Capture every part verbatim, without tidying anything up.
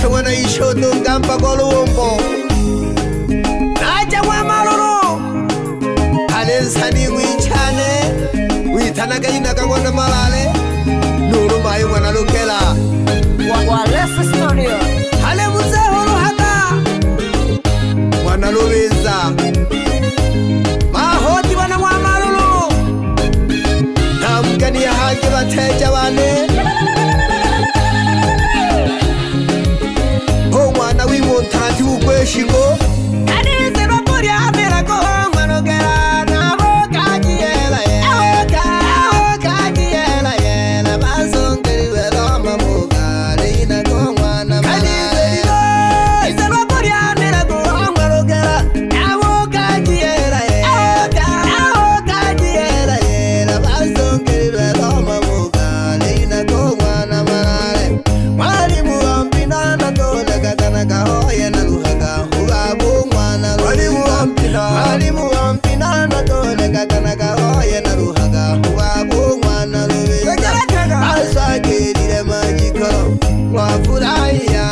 wana ishoto ngampa kolumbo naja wa malulu hale nsani wichane witanaga inaka ngona malale nuru mayu wana lukela Wallace Studio hale muzeholo hata wana lubiza mahoti wana wa malulu namgani ya hangi bateja wane mwana w'imontati w'ukweshingo kanize bakuri amera ko mwanogera nabo kagiyela yela aho kagiyela yela bazongeriwe roma mugare ina ko mwana kanize ize bakuri amera ko mwanogera nabo kagiyela yela aho kagiyela yela bazongeriwe roma mugare ina ko mwana marare mwari muambina na Kahoya na luhaga huabu mwana luhaga Walimu wampina na tole kakana kahoya na luhaga huabu mwana luhaga Asa kirire majiko wafuraya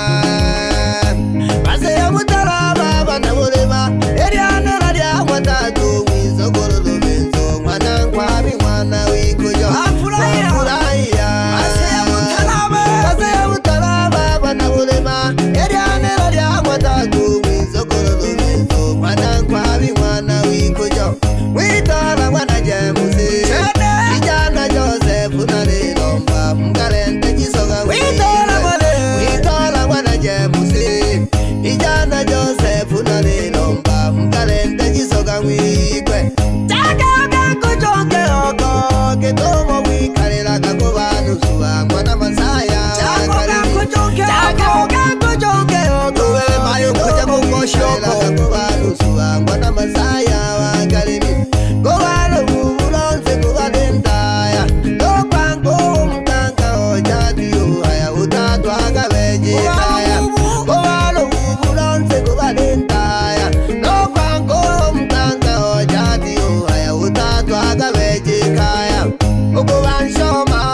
Mase ya mutara baba na mulema Eriana radia watatu wizo koro lumenzo Mwana nkwabi mwana wikujo Wafuraya Mase ya mutara baba Mase ya mutara baba na mulema Eriana watatu wizo koro lumenzo mwana nkwabi mwana wikujo Witala mwana jemuse Kijana Joseph na lilomba Mkalente jisoga Witala mwane Witala mwana jemuse Kijana Joseph na lilomba Mkalente jisoga wikwe Chaka kako jonge oko Ketomo wikalila kakubanu suwa Mwana masaya Chaka kako jonge oko Chaka kako jonge oko Mayo kuja kukoshoko Kakubanu suwa Mwana masaya wakalimi Kowalo mubulonse kubadentaya Lokwango mkanka ojadi uhaya Utatu agabeji kaya Kowalo mubulonse kubadentaya Lokwango mkanka ojadi uhaya Utatu agabeji kaya Ukubanshoma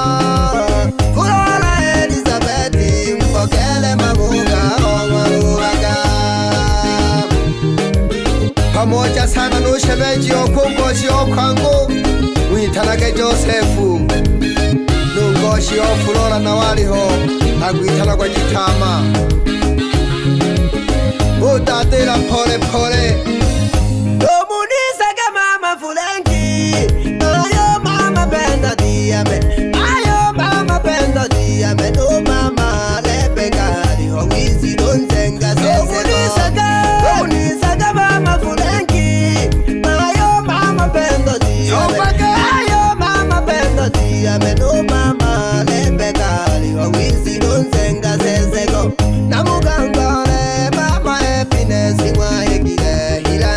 Kulola Elizabeti Mpokele mabuga Onwaruwaga Pamoja sana nushemeji okungoshi okwangu Witanage Josefu Nungoshi ofulora na waliho Agwitana kwa jitama Utatira pole pole Domunisaga mama fulenki Ayo mama benda diame Ayo mama benda diame No mama lepekari Howizi donzenga sese Domunisaga Domunisaga mama fulenki Ayo mama benda diame Ayo mama benda diame No mama lepekari Howizi donzenga sese go Namugangole mama happiness Mwa hekile hila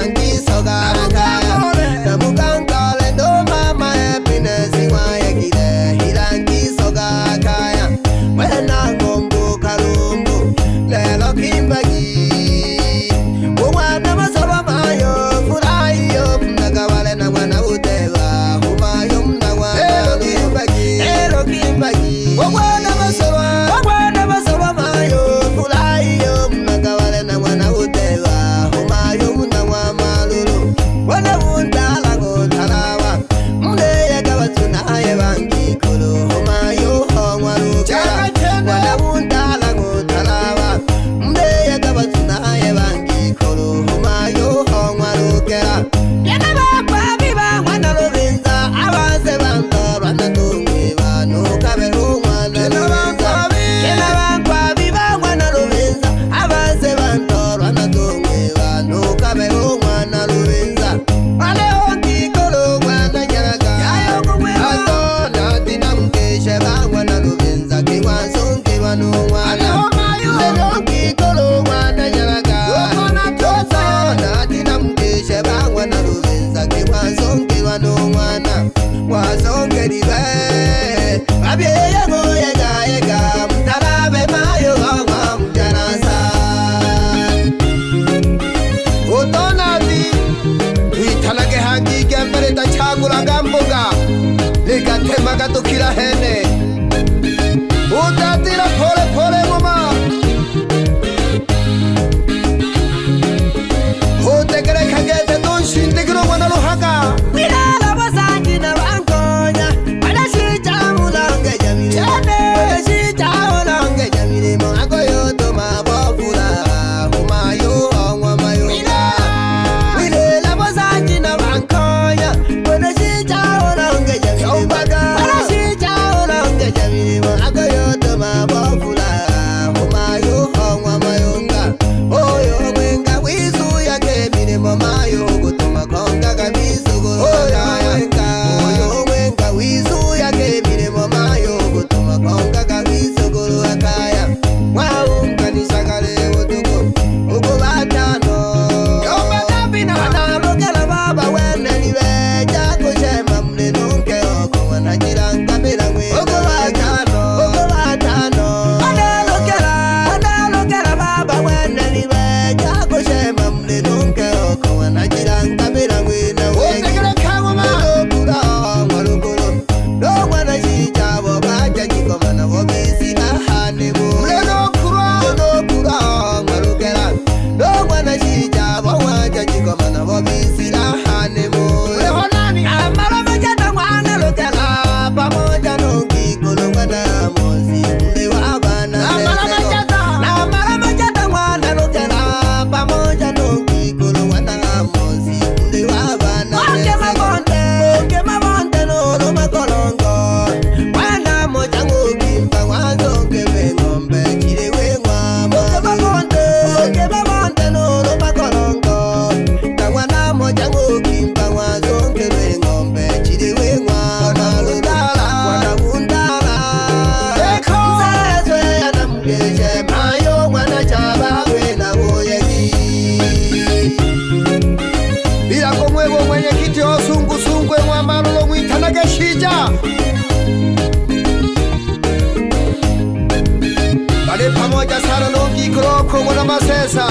Bale pamoja sana nongi kroko mwana masesa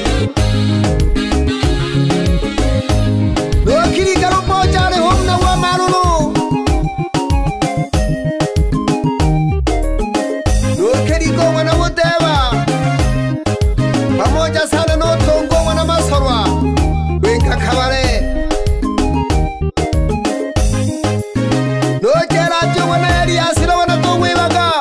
Nokiri karo moja le homna wa marunu Nokiri ko mwana wotewa Pamoja sana no tongo mwana masorwa Wenka kabare Nokera jo mwana eri asira wana tongwe baga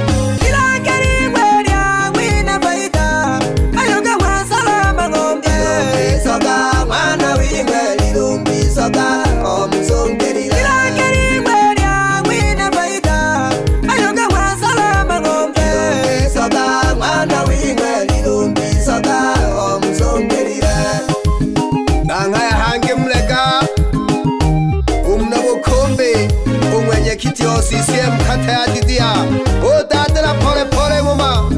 Kiti o C C M kata ya didia o dadra pore pore mama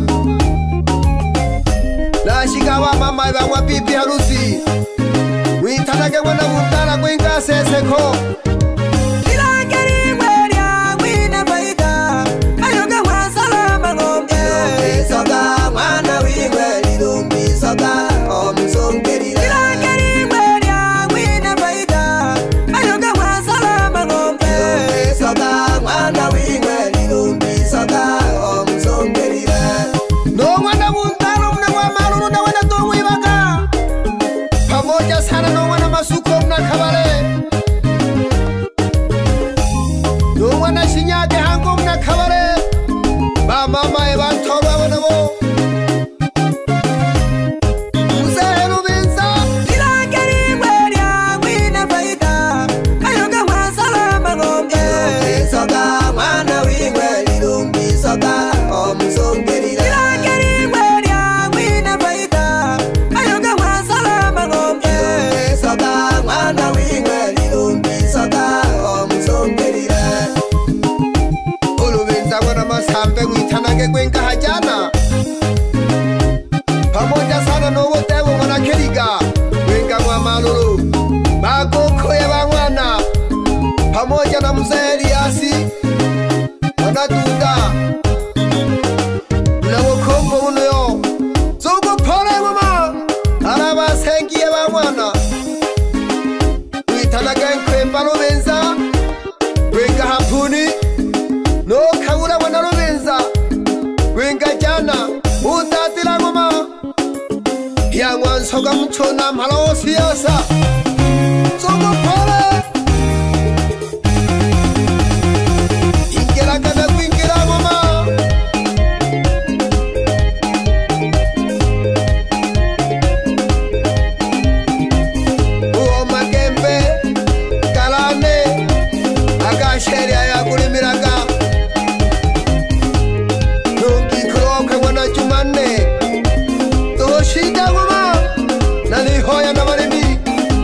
na shigawa mama iba wa pipi harusi wi tanake wana mutara kwinga seseko Mama eba thora bonabo Muzero benza Ilakeri weria wina faida Ayoga wasala magombe Soga mwana wingwe lirumbi soga omsongeri Ilakeri weria wina faida Ayoga wasala magombe Soga mwana wingwe lirumbi soga omsongeri Ulu benza wana masambe Tanage kwenka hajana Pamoja sana no wotewo wana keriga Kwenka mwa malulu Bako koye wangwana Pamoja na mzee Eliasi Wana duda Unawo kombo uno yo Zogo pole mama Araba sengiye wangwana Uitanage kwe palo benza Kwenka hapuni No kawura wana lo benza Wenga jana utatila ngoma Yangwan soga mchona malo siasa Sogo pole Ingera kada kwingira ngoma Uo magembe Kalane Agasheria ya kulimiraga Shida mama nani hoya na maremi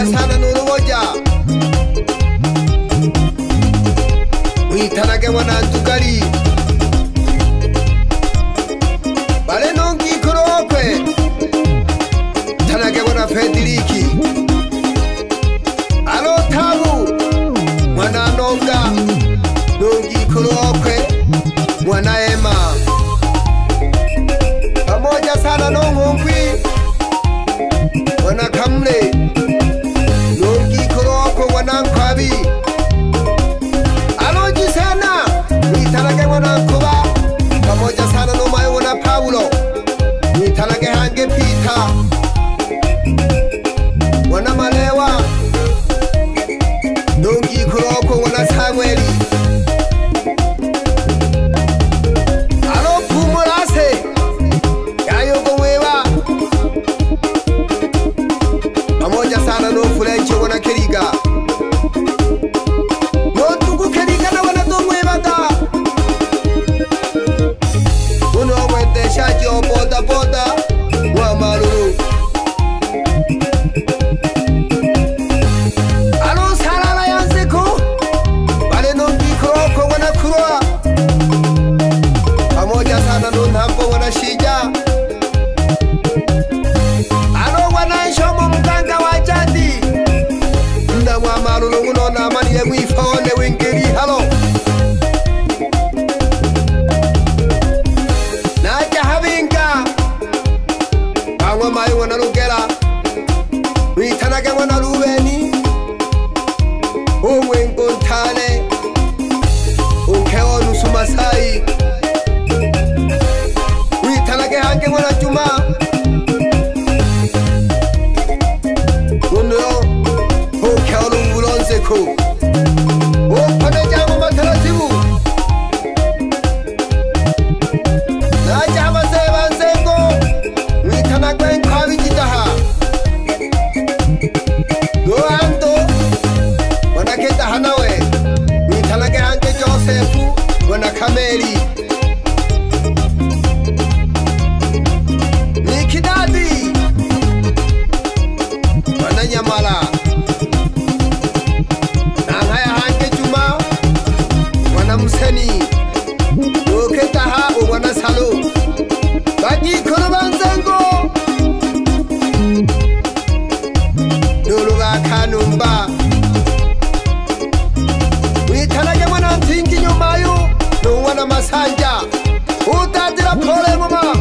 sana n'uruboja witanage wanantugari bale nongikorokwe tanage wana Federiki alo tabu mwana nonga nongikorokwe mwana Ema pamoja sana nongongwi wana Kamle nongikorokwe wana Nkwabi aloji sana witanage wana Nkuba pamoja sana nomayo wana Paulo witanage hange Peter wana Malewa nongikorokwe wana Samueli alo Pumulase yayogo mwewa pamoja sana no Fulenche wana Keriga no Tugu Keriga na wana Domwebaga uno mwendeshaji wa boda boda wa Maruru alo Salala Yanzeko bale nongikorokwe wana Kurwa pamoja sana no Nhambo wana Shija alo wana Nshomo mganga wa jadi mna mwa Maruru uno na amani ya mwifone wengeri halo naja Habinga bangwa mayo wana Rugera witanage wana Rubeni umwe Ngontane unkewa nusu Masai witanage hange wana Juma uno unkewa Lungulonzeko upane jango mataratibu naja Mazeba Nzengo witanage Nkwabi Jidaha Noando wana Ketaha nawe witanage hange Josefu wana Kameli Nikidadi wana Nyamala nangaya hange Juma wana Museni Noketaha wana Salo bagikoro banzengo Nuluga Kanumba witanage mwana Ntingi nyumayo no wana Masanja utadira pole mama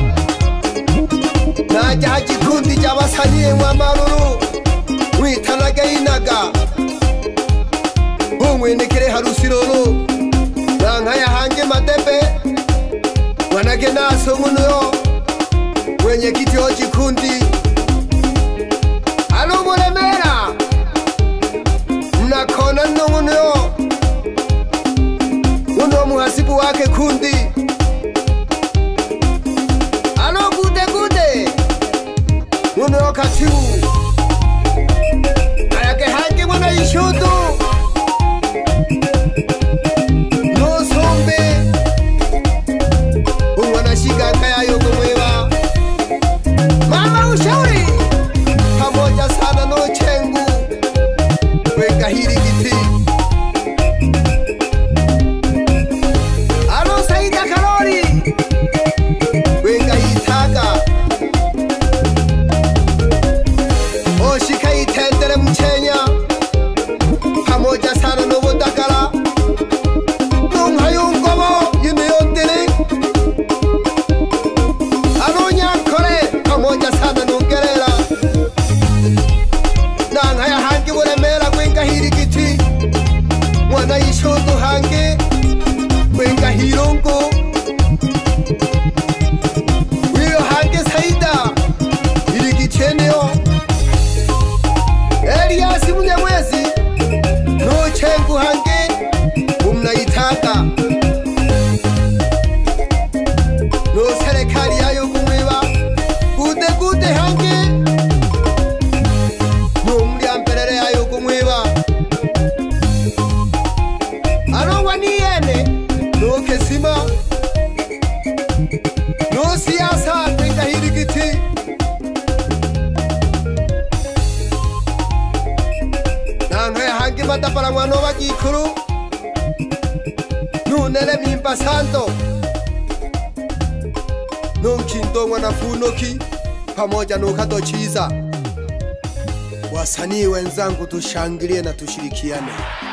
naja hagikundi cyabasaniye mwa Maruru witanage Inaga umwendekere Harusiroro nankaya hange Madebe wanage Naso muno wenye kiti ho kikundi alo Muremera mnakona numuno uno muhasibu wake kundi alo Gude Gude uno Katibu ayake hange mwana Ishudu no Sombe umwana Shiganga yayogo mwewa mama Ushauri pamoja sana no Chengu wenga Hirigiti alo Saida Karori wenga Itaga Oshika Itendere Mchenya pamoja sana no Budagala Nunghayungomo Yuniyondere alo Nyankore pamoja sana no Gerera nankaya hange Buremera wenga Hirigiti mwana Ishudu hange wenga Hirongo wiyo hange Saida Hirigiteneo Elias Munyamwezi no Chengu hange umna Itaga no Serikali yayo kumwiba Gude Gude hange no Mliamperere yayo kumwiba alo Waniyene no Kesima no Siasa wenga Hirigiti Nuatapala mwana wa Gikuru, Nunele Mimba Santo, Nunchindo mwana Funoki, pamoja na Kato Chiza. Wasanii wenzangu, tushangilie na tushirikiane.